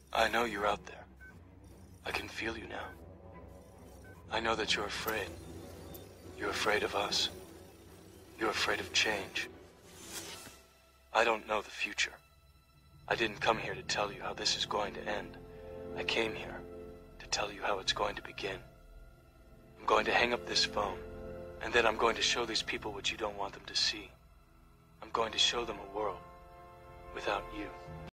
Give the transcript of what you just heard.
I know you're out there. I can feel you now. I know that you're afraid. You're afraid of us. You're afraid of change. I don't know the future. I didn't come here to tell you how this is going to end. I came here to tell you how it's going to begin. I'm going to hang up this phone, and then I'm going to show these people what you don't want them to see. I'm going to show them a world without you.